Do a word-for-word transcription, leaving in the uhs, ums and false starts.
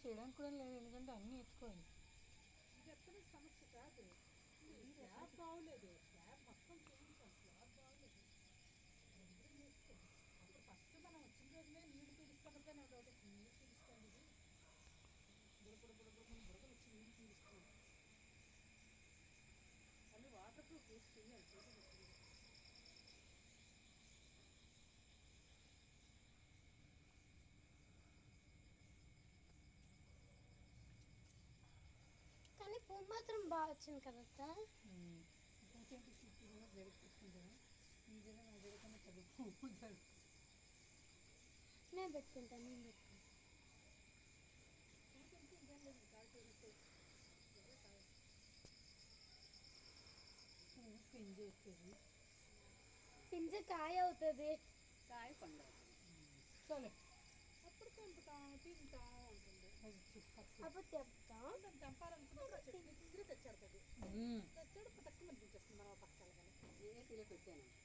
చేయడానికి కూడా లేదు, ఎందుకంటే అన్నీ ఎత్తుకోవాలి. ఇది ఎత్తడం సమస్య కాదు, స్లాబ్ బాగోలేదు, స్లాబ్ మొత్తం చేయించాం, స్లాబ్ బాగోలేదు. రెండరం చేసుకోండి. అప్పుడు ఫస్ట్ మనం వచ్చిన రోజునే నీళ్లు పీలుస్తున్నప్పుడే ఒకటి నీళ్ళు పీలుస్తుంది, ఇది బుడబుడ బుడబుడ మన బుడగలు వచ్చి నీళ్ళు పీలుస్తున్నాం. మళ్ళీ వాటర్ ప్రూఫ్ వేసి చెయ్యాలి, చేసేటప్పుడు కానీ పువ్వు మాత్రం బాగా వచ్చింది కదా. పూచేంటి చుట్టూ కూడా జరుపుకుంటారా? ఈ జగ నా జగకన్నా తగ్గు పువ్వు జరుగు. నేను పెట్టుకుంటాను, నేను పెట్టుకుంటాను. పూచెంటే ఇంకేం లేదు, కాయ చేస్తే కాయ పువ్వు పింజేస్తుంది, పింజ కాయ అవుతుంది, కాయ పండు అవుతుంది. సరే అప్పుడు తెంపుతాం తింటాం ఉంటుంది. అప్పుడు తెంపుతాం. తెంపాలనుకున్నప్పుడు చట్నీ పింజరే తెచ్చాడుతుంది, తెచ్చాడు పటక్కుని అనిపించేస్తుంది మనం పక్కన. కానీ ఏసీలో పెట్టాను